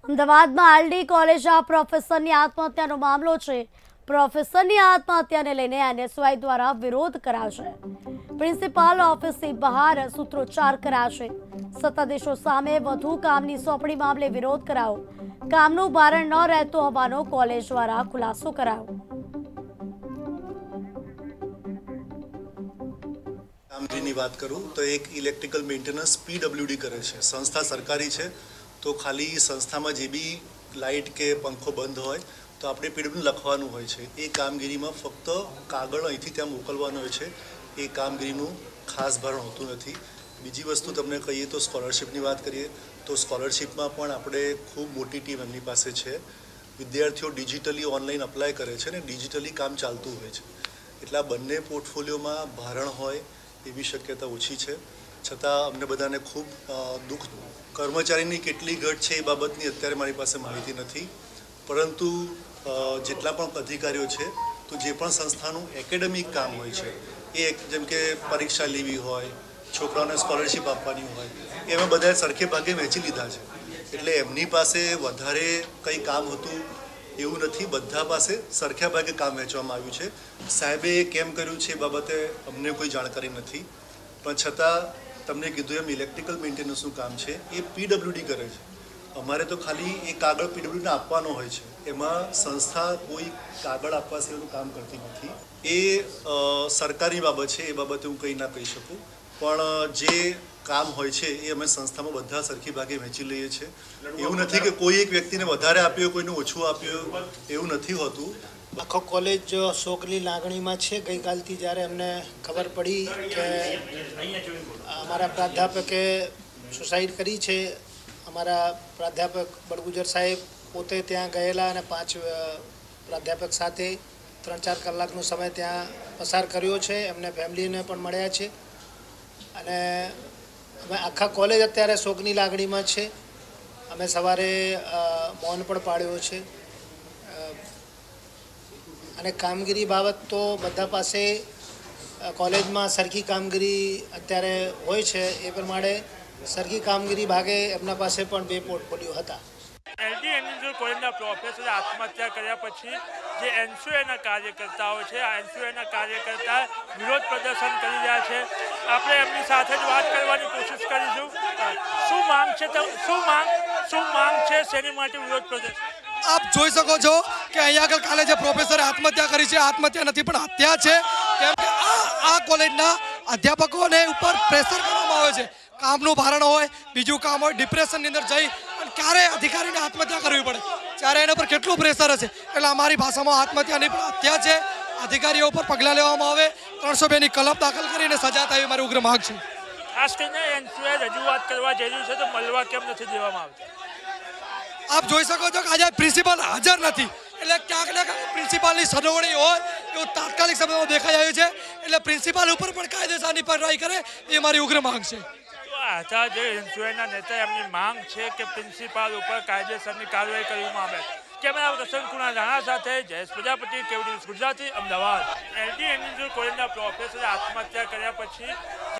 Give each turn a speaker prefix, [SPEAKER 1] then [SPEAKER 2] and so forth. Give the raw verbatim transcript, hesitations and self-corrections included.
[SPEAKER 1] અમદાવાદમાં આરડી કોલેજના પ્રોફેસરની આત્મહત્યાનો મામલો છે। પ્રોફેસરની આત્મહત્યાને લઈને એનએસયુઆઈ દ્વારા વિરોધ કરાશે। પ્રિન્સિપાલ ઓફિસથી બહાર સૂત્રોચ્ચાર કરાશે। સત્તાધીશો સામે વધુ કામની સોંપણી મામલે વિરોધ કરાયો। કામનું ભારણ ન રહેતું હોવાનો કોલેજ દ્વારા ખુલાસો કરાયો।
[SPEAKER 2] કામગીરીની વાત કરું તો એક ઇલેક્ટ્રિકલ મેન્ટેનન્સ પીડબ્લ્યુડી કરે છે। સંસ્થા સરકારી છે તો ખાલી સંસ્થામાં જે બી લાઇટ કે પંખો બંધ હોય તો આપણે પીડબ્લ્યુ લખવાનું હોય છે। એ કામગીરીમાં ફક્ત કાગળ અહીંથી ત્યાં મોકલવાનો હોય છે। એ કામગીરીનું ખાસ ભારણ હોતું નથી। બીજી વસ્તુ તમને કહીએ તો સ્કોલરશિપની વાત કરીએ તો સ્કોલરશિપમાં પણ આપણે ખૂબ મોટી ટીમ એમની પાસે છે। વિદ્યાર્થીઓ ડિજિટલી ઓનલાઈન અપ્લાય કરે છે ને ડિજિટલી કામ ચાલતું હોય છે। એટલે આ બંને પોર્ટફોલિયોમાં ભારણ હોય એવી શક્યતા ઓછી છે। છતાં અમને બધાને ખૂબ દુઃખ કર્મચારીની કેટલી ઘટ છે એ બાબતની અત્યારે મારી પાસે માહિતી નથી, પરંતુ જેટલા પણ અધિકારીઓ છે તો જે પણ સંસ્થાનું એકેડેમિક કામ હોય છે એ જેમ કે પરીક્ષા લેવી હોય, છોકરાઓને સ્કોલરશિપ આપવાની હોય, એમાં બધાએ સરખે ભાગે વહેંચી લીધા છે। એટલે એમની પાસે વધારે કંઈ કામ હતું એવું નથી, બધા પાસે સરખા ભાગે કામ વહેંચવામાં આવ્યું છે। સાહેબે કેમ કર્યું છે એ બાબતે અમને કોઈ જાણકારી નથી, પણ છતાં તમને કીધું એમ ઇલેક્ટ્રિકલ મેન્ટેનન્સનું કામ છે એ પીડબ્લ્યુડી કરે છે। અમારે તો ખાલી એ કાગળ પીડબ્લ્યુડીને આપવાનો હોય છે, એમાં સંસ્થા કોઈ કાગળ આપવા સિવાયનું કામ કરતી નથી। એ સરકારી બાબત છે, એ બાબતે હું કંઈ ના કહી શકું, પણ જે કામ હોય છે એ અમે સંસ્થામાં બધા સરખી ભાગે વહેંચી લઈએ છીએ। એવું નથી કે કોઈ એક વ્યક્તિને વધારે આપ્યો કોઈને ઓછું આપ્યું, એવું નથી હોતું।
[SPEAKER 3] આખો કોલેજ શોકની લાગણીમાં છે। ગઈકાલથી જ્યારે અમને ખબર પડી કે અમારા પ્રાધ્યાપકે સુસાઇડ કરી છે, અમારા પ્રાધ્યાપક બળગુજર સાહેબ પોતે ત્યાં ગયેલા અને પાંચ પ્રાધ્યાપક સાથે ત્રણ ચાર કલાકનો સમય ત્યાં પસાર કર્યો છે। એમને ફેમિલીને પણ મળ્યા છે અને અમે આખા કોલેજ અત્યારે શોકની લાગણીમાં છે। અમે સવારે મૌન પણ પાડ્યો છે અને કામગીરી બાબત તો બધા પાસે કોલેજમાં સરખી કામગીરી અત્યારે હોય છે, એ પ્રમાણે સરખી કામગીરી ભાગે એમના પાસે પણ બે પોર્ટફોલિયો હતા।
[SPEAKER 4] એલડી એનએસયુઆઈ કોલેજના પ્રોફેસરે આત્મહત્યા કર્યા પછી જે એનએસયુઆઈના કાર્યકર્તાઓ છે, આ એનએસયુઆઈના કાર્યકર્તા વિરોધ પ્રદર્શન કરી રહ્યા છે। આપણે એમની સાથે જ વાત કરવાની કોશિશ કરીશું। શું માંગ છે તો શું માંગ શું માંગ છે શેની માટે વિરોધ પ્રદર્શન?
[SPEAKER 5] આપ જોઈ શકો છો કે અહીંયા આગળ કાલે જે પ્રોફેસરે આત્મહત્યા કરી છે, આત્મહત્યા નથી પણ હત્યા છે, કેમ કે આ આ કોલેજના અધ્યાપકોને ઉપર પ્રેશર કરવામાં આવે છે। કામનું ભારણ હોય, બીજું કામ હોય, ડિપ્રેશનની અંદર જઈ અને ક્યારે અધિકારીને આત્મહત્યા કરવી પડે, ત્યારે એના પર કેટલું પ્રેશર હશે। એટલે અમારી ભાષામાં આત્મહત્યા નહીં પણ હત્યા છે। અધિકારીઓ ઉપર પગલાં લેવામાં આવે, ત્રણસો બેની કલમ દાખલ કરીને સજા થાય મારી ઉગ્ર માંગ છે।
[SPEAKER 4] ખાસ કરીને એનએસયુઆઈ રજૂઆત કરવા જઈ રહ્યું છે તો મળવા કેમ નથી દેવામાં આવતી?
[SPEAKER 5] આપ જોઈ શકો છો કે આજે પ્રિન્સિપાલ હાજર નથી, એટલે ક્યાંક ને ક્યાંક પ્રિન્સિપાલની સરવણી હોય એવું તાત્કાલિક સમયમાં દેખાઈ આવ્યું છે। એટલે પ્રિન્સિપાલ ઉપર પણ કાયદેસરની કાર્યવાહી કરે એ મારી ઉગ્ર માંગ છે।
[SPEAKER 4] હતા જે એનએસયુઆઈના નેતા એમની માંગ છે કે પ્રિન્સિપાલ ઉપર કાયદેસરની કાર્યવાહી કરવામાં આવે। કેમેરા પર્સન કુણાલ રાણા સાથે જયેશ પ્રજાપતિ, કેવડી ગુજરાતી, અમદાવાદ। એલડી એનએસયુઆઈ કોલેજના પ્રોફેસરે આત્મહત્યા કર્યા પછી